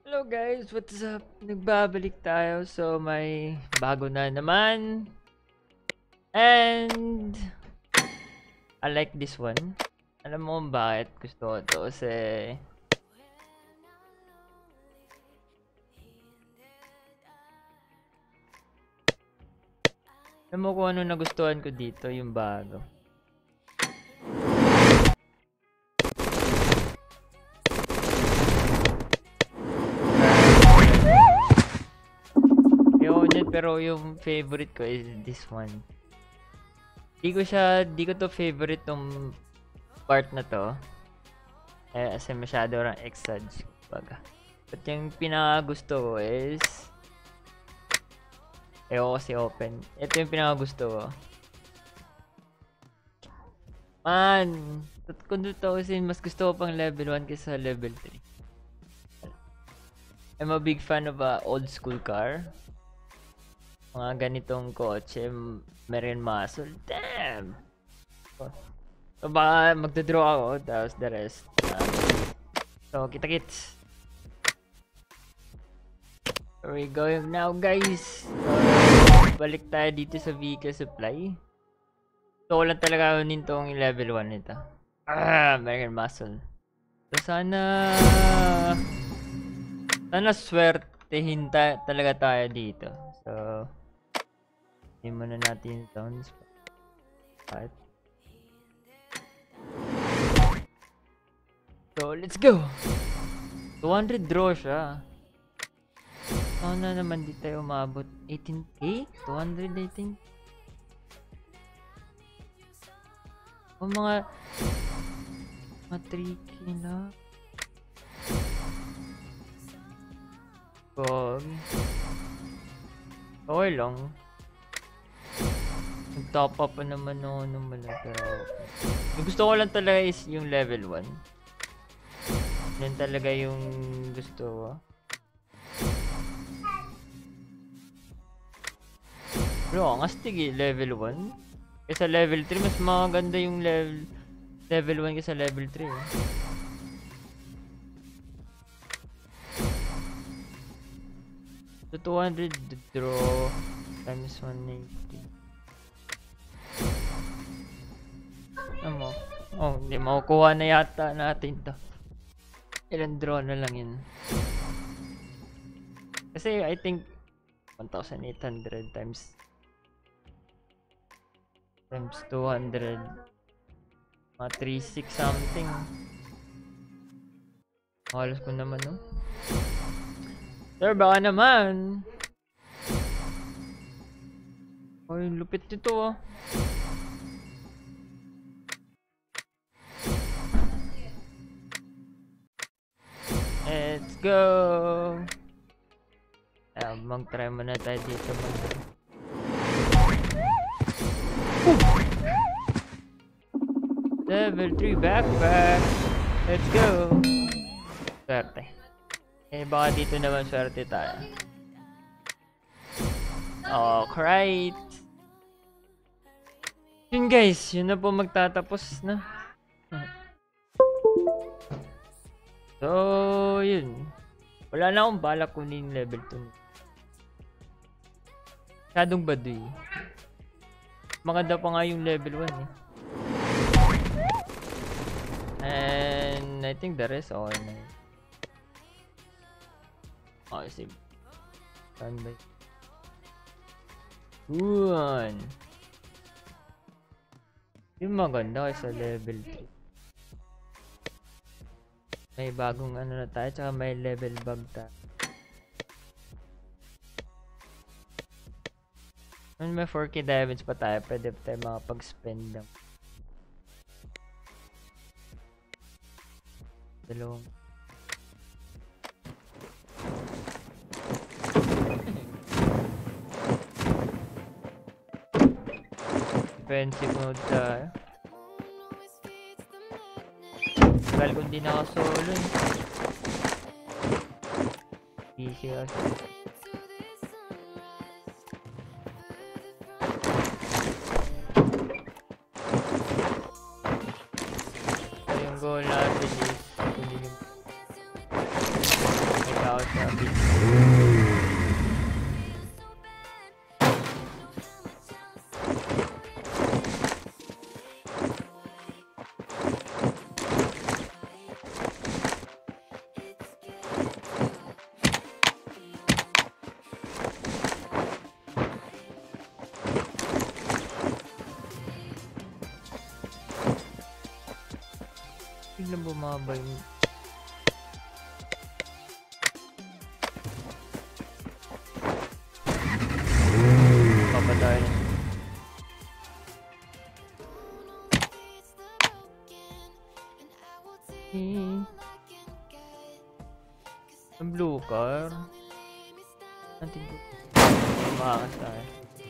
Hello guys, what's up? Nagbabalik tayo, so may bago na naman. And I like this one. Alam mo kung bakit gusto ko to? Kasi alam mo kung ano nagustuhan ko dito, yung bago. Pero yung favorite ko is this one. Di ko to favorite tong part na to. Kasi masyado lang exage. Baga. But yung pinakagusto ko is kasi open. Ito yung pinakagusto ko. Man! Kung tutuusin, mas gusto ko pang level 1 kaysa level 3. I'm a big fan of a old school car. Mga ganitong kotse, meron muscle. Damn! So baka magdodraw ako, tapos the rest. So, kita-kits! Where we going now, guys? Balik tayo dito sa vehicle supply. So, wala talaga kunin tong level 1 nito. Meron muscle. So, sana swertehin talaga tayo dito. So, hindi muna natin sounds. Right. So, let's go! 200 draw siya. Sana naman di tayo umabot. 18k? 218? O mga 3k na. Okay lang. Nag-top up pa naman ako nung malaga. Yung gusto ko lang talaga is yung level 1. Yan talaga yung gusto ko. Pero ang astig level 1. Kaysa level 3, mas maganda yung level 1 kaysa level 3. So 200 draw times 180. Ano mo? Oh, hindi makukuha na yata natin to. Ilan draw na lang yun. Kasi I think 1,800 times 200 mga 3,600 something. Halos ko naman, no? Sir, baka naman. Ay, lupit nito, oh. Let's go. Mag-try muna tayo dito. Level 3 backpack. Let's go. Swerte. Baka dito naman swerte tayo. Alright. Yun guys, yun na po magtatapos na. So, yun. Wala na akong balak kunin level 2. Masyadong baduy. Maganda pa nga yung level 1 eh. And I think the rest okay na yun. Okay, save. Standby. Yun. Yung maganda sa level 3. May bagong ano na tayo, tsaka may level bug tayo. May 4k diamonds pa tayo, pwede pa tayo makapag-spend lang. Dalawang. Defensive mode tayo. Well, kung di nakasolo eh. Easy kasi. So yung goal natin is kunin yung 1,000. Grabe. Biglang bumaba yung papadayan. Ang blue car natin po makakas tayo.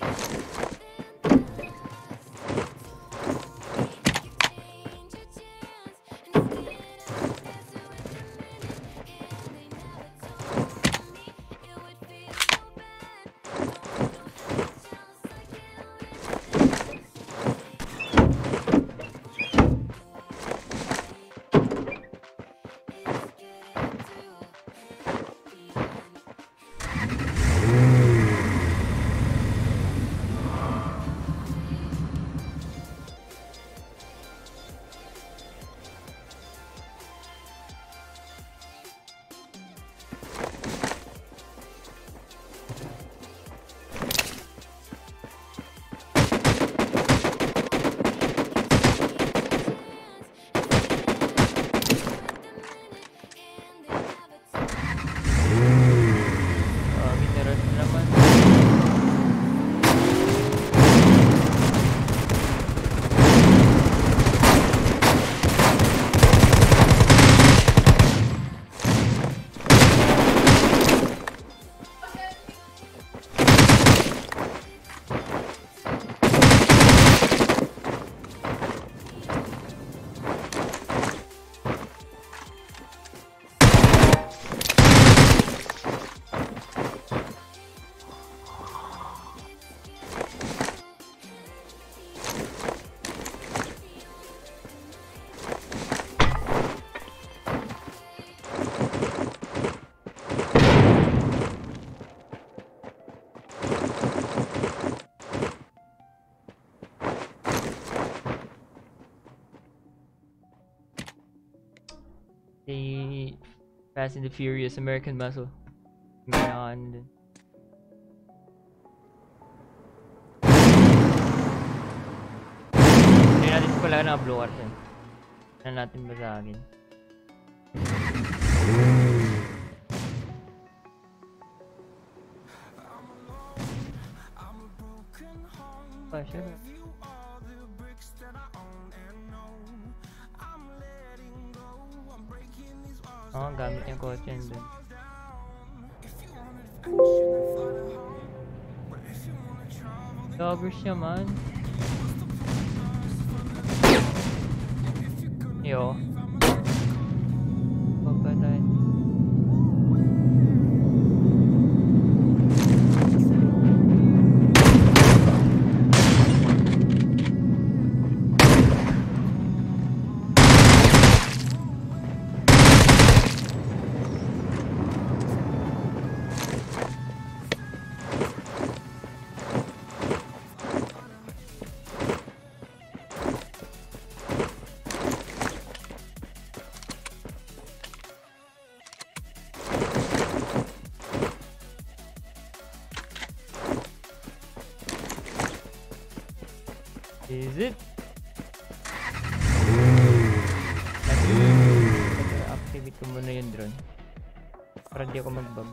The Fast and the Furious American Muscle. Kailangan din. Hindi natin pala naka-blow art yan. Hindi natin basagin. Oh, sure. Oh, gamit yung kotse yun dun. Joggers siya man. Yo. Pagkatayin. Is it? Activate ko muna yung drone para di ako mag-bug.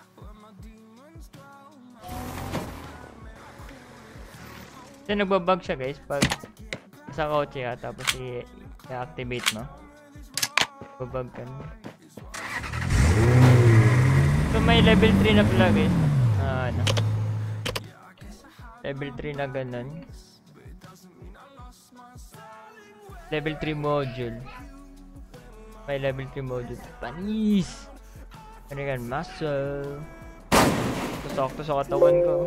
Kasi nagbabag siya guys pag sa kotse ka tapos i-activate mo. Babag ka na. So may level 3 na pala guys. Ano? Level 3 na ganun. Level 3 module. May level 3 module. Panis! Ano yan? Muscle. Tusok to sa katawan ko.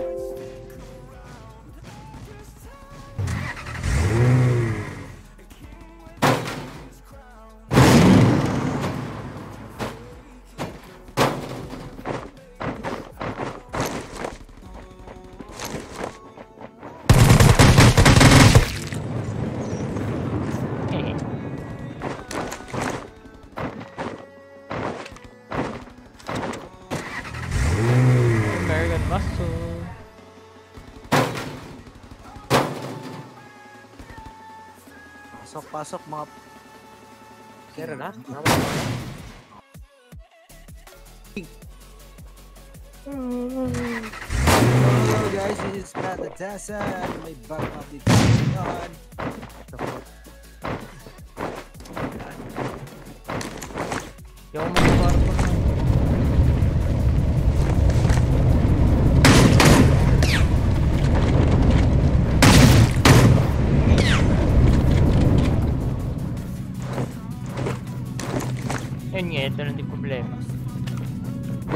Pasok mga... Kera na? Hello guys, this is Matt the Tessa. May bagong update ngayon. Yung mag-bar ko na. Yun nga, ito na din problema. Go.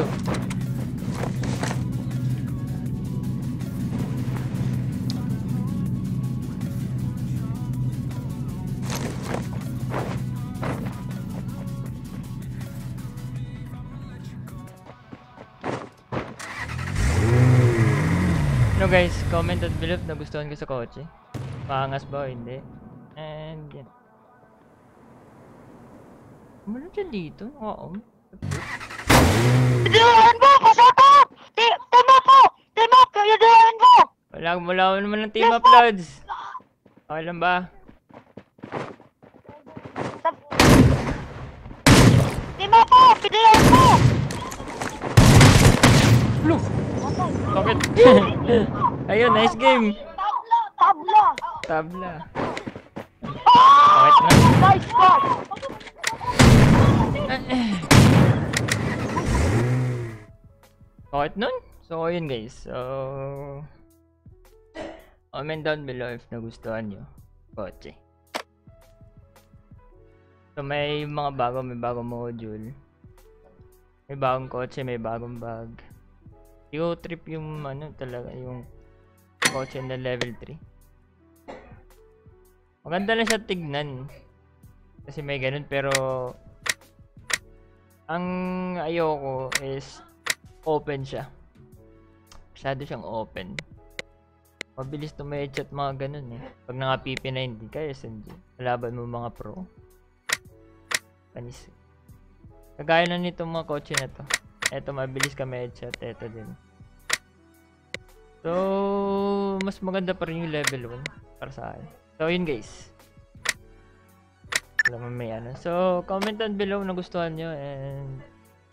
No guys, comment at below na gustuhan ko sa kotse. Paangas ba o hindi? And yan. Ano dyan dito? Oo. Videoan mo! Pasok! Tema po! Tema! Videoan mo! Wala naman ng team uploads. Okay lang ba? Tema po! Videoan mo! Look! Bakit? Ayun, nice game! Tabla! Bakit na? Nice shot! Bakit nun? So, yun guys. So, comment down below if nagustuhan nyo kotse. So, may mga may bagong module. May bagong kotse, may bagong bag. Hindi ko trip yung talaga yung kotse na level 3. Maganda lang siya tignan. Kasi may ganun, pero ang ayoko is open siya. Masyado siyang open. Mabilis tumedge at mga ganun eh. Pag naka PP90 ka SMG, kalaban mo mga pro. Panis. Kagaya na nitong mga kotse na to. Eto mabilis ka headshot, eto din. So, mas maganda pa rin yung level 1 para sa akin. So, yun guys. Alam mo may ano. So, comment down below na gustuhan nyo and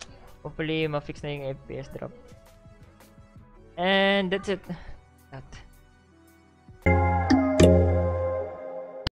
hopefully ma-fix na yung FPS drop. And that's it.